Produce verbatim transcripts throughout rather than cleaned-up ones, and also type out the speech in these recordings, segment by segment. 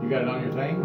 You got it on your thing?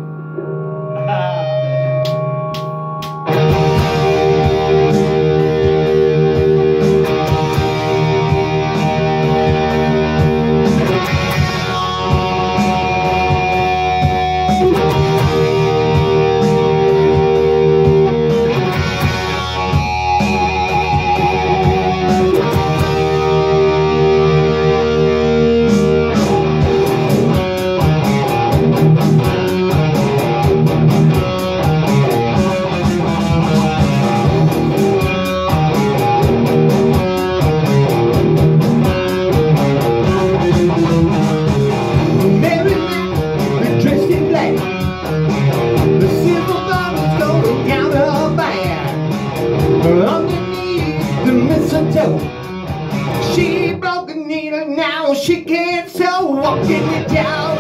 She broke the needle, now she can't sew. Walking you down,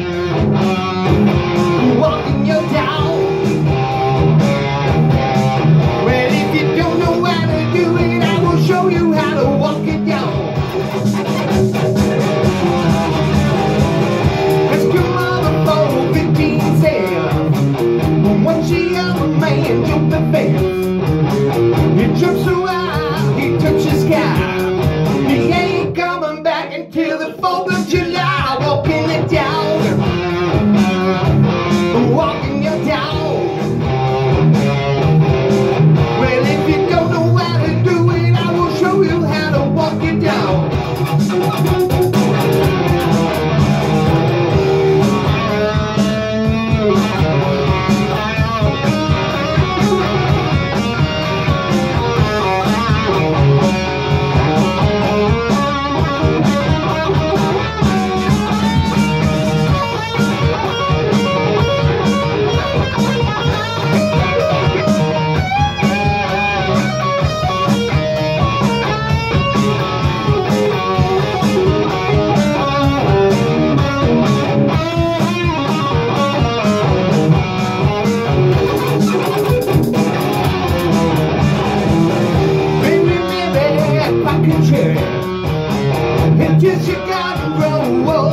walking you down. Well, if you don't know how to do it, I will show you how to walk it down. Ask your mother for fifteen cents. When she of a man jumped the fence, he jumps so high, he touches sky. He ain't coming back until the fourth of July. Walking it down, walking you down. Well, if you don't know how to do it, I will show you how to walk it down. Just you gotta roll.